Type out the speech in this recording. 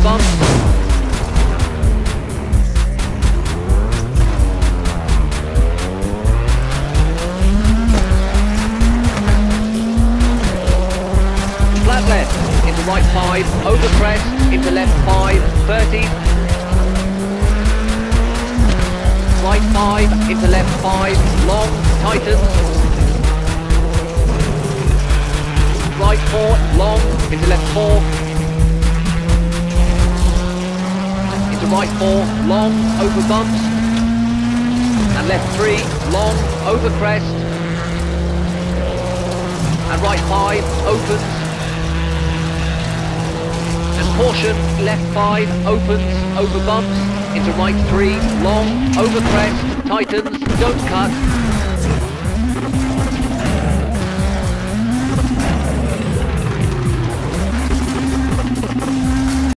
bumps. Flat left, into right 5, over crest, into left 5, 30. Right 5, into left 5, long, tightens. Right 4, long, into left 4. Into right 4, long, over bumps. And left 3, long, over crest. And right 5, opens. And caution, left 5, opens, over bumps. Into right 3, long, over crest, tightens, don't cut.